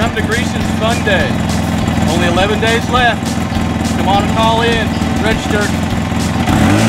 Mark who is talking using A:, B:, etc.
A: Welcome to Greeson's Fun Day. Only 11 days left. Come on and call in. Register.